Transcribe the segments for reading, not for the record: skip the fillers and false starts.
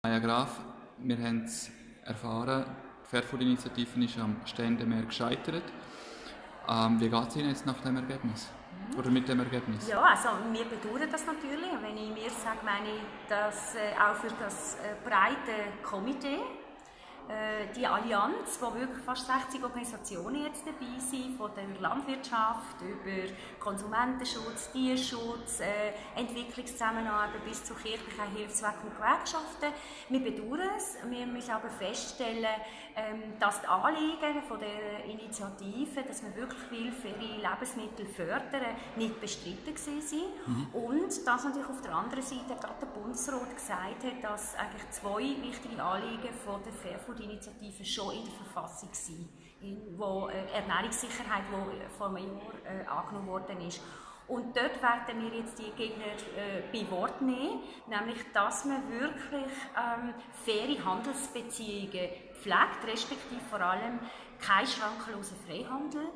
Maja Graf, wir haben es erfahren, die Fairfood-Initiative ist am Ständemeer gescheitert. Wie geht es Ihnen jetzt nach dem Ergebnis? Oder mit dem Ergebnis? Ja, also wir bedauern das natürlich. Wenn ich mir sage, meine ich das auch für das breite Komitee, die Allianz, wo wirklich fast 60 Organisationen jetzt dabei sind, von der Landwirtschaft über Konsumentenschutz, Tierschutz, Entwicklungszusammenarbeit bis zu kirchlichen Hilfszwecken und Gewerkschaften. Wir bedauern es. Wir müssen aber feststellen, dass die Anliegen von der Initiative, dass man wirklich will, faire Lebensmittel fördern, nicht bestritten waren. Und dass natürlich auf der anderen Seite gerade der Bundesrat gesagt hat, dass eigentlich zwei wichtige Anliegen von der Fairfood-Initiative schon in der Verfassung sind, wo Ernährungssicherheit, die vor einem Jahr angenommen worden ist. Und dort werden wir jetzt die Gegner bei Wort nehmen, nämlich, dass man wirklich faire Handelsbeziehungen pflegt, respektive vor allem kein schrankenloser Freihandel.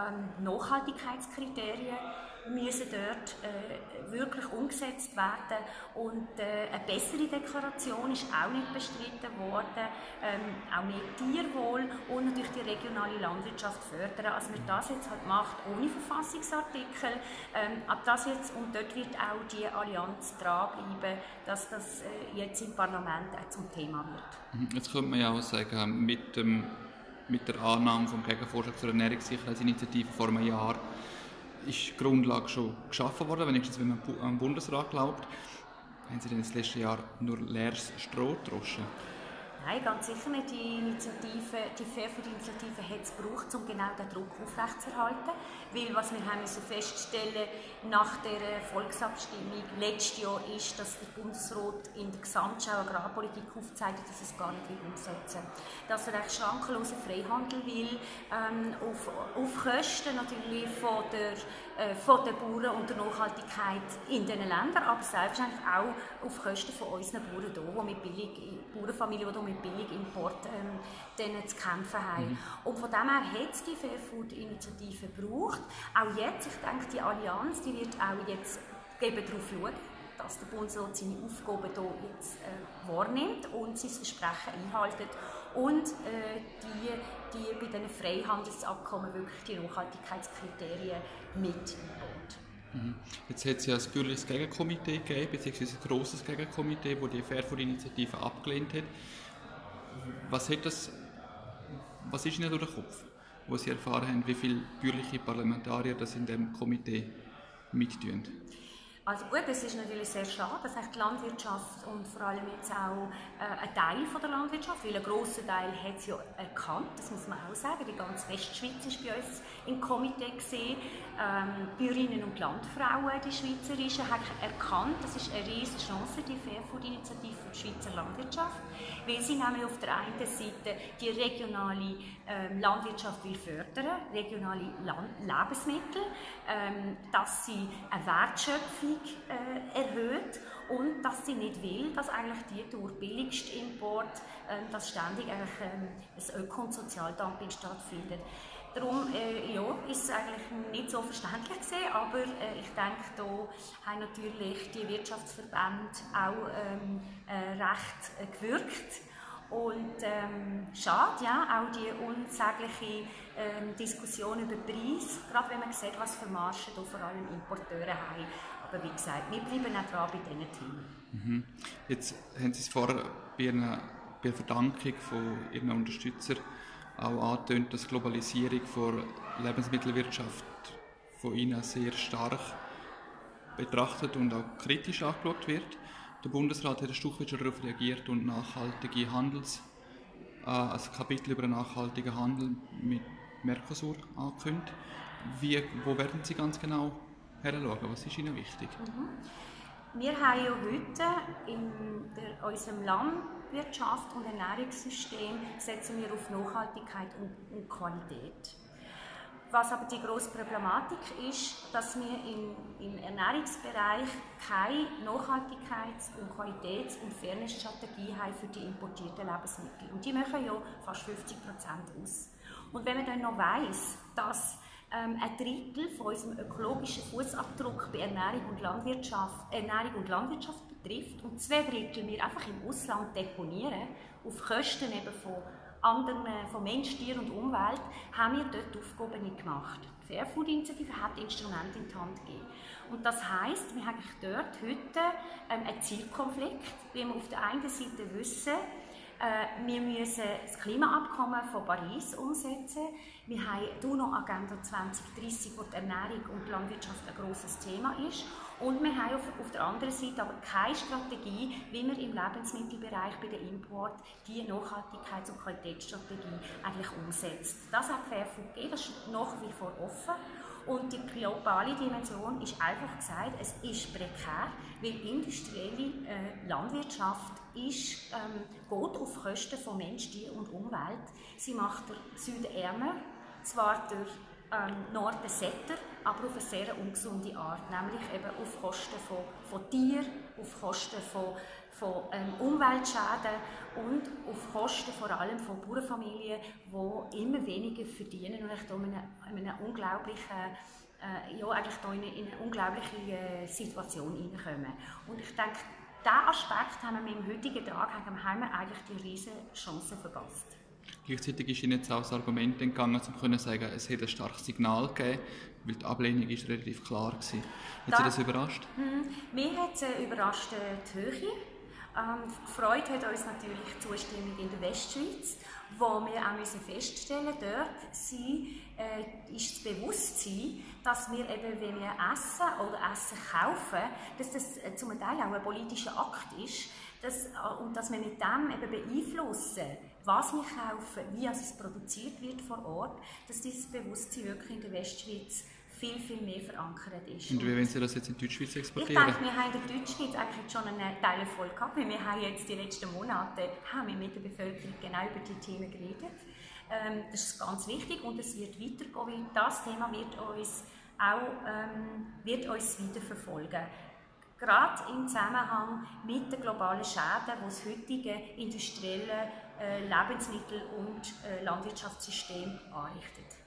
Nachhaltigkeitskriterien müssen dort wirklich umgesetzt werden und eine bessere Deklaration ist auch nicht bestritten worden, auch mehr Tierwohl und natürlich die regionale Landwirtschaft fördern. Also man das jetzt halt macht ohne Verfassungsartikel, ab das jetzt, und dort wird auch die Allianz dranbleiben, dass das jetzt im Parlament auch zum Thema wird. Jetzt könnte man ja auch sagen, mit der Annahme vom Gegenvorschlag zur Ernährungssicherheitsinitiative vor einem Jahr ist die Grundlage schon geschaffen worden, wenigstens wenn man am Bundesrat glaubt. Haben Sie denn das letzte Jahr nur leeres Stroh gedroschen? Nein, ganz sicher nicht. Die Fairfood-Initiative hat es gebraucht, um genau den Druck aufrechtzuerhalten. Weil was wir haben müssen feststellen nach der Volksabstimmung letztes Jahr ist, dass der Bundesrat in der Gesamtschau Agrarpolitik aufzeigt, dass es gar nicht umsetzen will. Dass er eigentlich schrankenlosen Freihandel will, auf Kosten natürlich von den Bauern und der Nachhaltigkeit in diesen Ländern, aber selbstverständlich auch auf Kosten von unseren Bauern hier, die mit Bauernfamilien, die mit Billigimport zu kämpfen haben. Und von dem her hat es die Fairfood-Initiative gebraucht. Auch jetzt, ich denke, die Allianz, die wird auch jetzt darauf schauen, dass der Bundesrat seine Aufgaben hier jetzt wahrnimmt und sein Versprechen einhält und die bei diesen Freihandelsabkommen wirklich die Nachhaltigkeitskriterien mit einbaut. Jetzt hat es ja ein bürgerliches Gegenkomitee gegeben, beziehungsweise ein grosses Gegenkomitee, das die Fairfood-Initiative abgelehnt hat. Was ist Ihnen durch den Kopf, wo Sie erfahren haben, wie viele bürgerliche Parlamentarier das in diesem Komitee mittun? Also gut, es ist natürlich sehr schade, dass die Landwirtschaft und vor allem jetzt auch ein Teil von der Landwirtschaft, weil ein grosser Teil hat es ja erkannt, das muss man auch sagen, die ganze Westschweiz ist bei uns im Komitee gesehen, Bäuerinnen und Landfrauen, die Schweizerischen, haben erkannt, das ist eine riesige Chance, die Fairfood-Initiative für die Schweizer Landwirtschaft, weil sie nämlich auf der einen Seite die regionale Landwirtschaft will fördern, regionale Lebensmittel, dass sie eine Wertschöpfung erhöht und dass sie nicht will, dass eigentlich die durch billigsten Import, dass ständig eigentlich ein Öko- und Sozialdumping stattfindet. Darum ist es eigentlich nicht so verständlich gewesen, aber ich denke, da haben natürlich die Wirtschaftsverbände auch recht gewirkt. Und schade, ja, auch die unsägliche Diskussion über den Preis, gerade wenn man sieht, was für Margen da vor allem Importeure haben. Aber wie gesagt, wir bleiben auch dran bei diesen Themen. Jetzt haben Sie es vorher bei der Verdankung von Ihren Unterstützern auch angetönt, dass die Globalisierung der Lebensmittelwirtschaft von Ihnen sehr stark betrachtet und auch kritisch angeschaut wird. Der Bundesrat hat ein Stück weit schon darauf reagiert und nachhaltige ein Kapitel über einen nachhaltigen Handel mit Mercosur angekündigt. Wo werden Sie ganz genau hinschauen? Was ist Ihnen wichtig? Wir haben ja heute in unserem Landwirtschaft und Ernährungssystem setzen wir auf Nachhaltigkeit und Qualität. Was aber die grosse Problematik ist, dass wir im Ernährungsbereich keine Nachhaltigkeits- und Qualitäts- und Fairness-Strategie haben für die importierten Lebensmittel. Und die machen ja fast 50% aus. Und wenn man dann noch weiss, dass ein Drittel von unserem ökologischen Fußabdruck bei Ernährung und Landwirtschaft trifft und 2/3 wir einfach im Ausland deponieren, auf Kosten eben von anderen, von Mensch, Tier und Umwelt, haben wir dort Aufgaben gemacht. Die Fairfood-Initiative hat Instrumente in die Hand gegeben. Und das heisst, wir haben eigentlich dort heute einen Zielkonflikt, wie wir auf der einen Seite wissen, wir müssen das Klimaabkommen von Paris umsetzen. Wir haben die UNO-Agenda 2030, wo die Ernährung und die Landwirtschaft ein grosses Thema ist. Und wir haben auf der anderen Seite aber keine Strategie, wie wir im Lebensmittelbereich bei den Import die Nachhaltigkeits- und Qualitätsstrategie eigentlich umsetzt. Das hat Fairfood gegeben, das ist nach wie vor offen. Und die globale Dimension ist einfach gesagt, es ist prekär, weil industrielle Landwirtschaft geht auf Kosten von Mensch, Tier und Umwelt. Sie macht den Süden ärmer, zwar durch Norden satter, aber auf eine sehr ungesunde Art, nämlich eben auf Kosten von Tieren, auf Kosten von Umweltschäden und auf Kosten vor allem von Bauernfamilien, die immer weniger verdienen und in eine unglaubliche Situation hineinkommen. Und ich denke, diesen Aspekt haben wir mit dem heutigen Tag eigentlich die riesige Chance verpasst. Gleichzeitig ist Ihnen jetzt auch das Argument entgangen, um zu sagen, es hätte ein starkes Signal gegeben, weil die Ablehnung ist relativ klar war. Hat Sie das überrascht? Mich hat es überrascht die Höhe. Gefreut hat uns natürlich die Zustimmung in der Westschweiz, wo wir auch feststellen müssen, dort ist das Bewusstsein, dass wir eben, wenn wir essen oder Essen kaufen, dass das zum Teil auch ein politischer Akt ist, und dass wir mit dem eben beeinflussen, was wir kaufen, wie es produziert wird vor Ort, dass dieses Bewusstsein wirklich in der Westschweiz viel, viel mehr verankert ist. Und wie wollen Sie das jetzt in die Deutschschweiz exportieren? Ich denke, wir haben in der Deutschschweiz eigentlich schon einen Teilerfolg gehabt, weil wir haben jetzt die letzten Monate mit der Bevölkerung genau über die Themen geredet. Das ist ganz wichtig und es wird weitergehen, weil das Thema wird uns weiter verfolgen. Gerade im Zusammenhang mit den globalen Schäden, die das heutige industrielle Lebensmittel- und Landwirtschaftssystem anrichtet.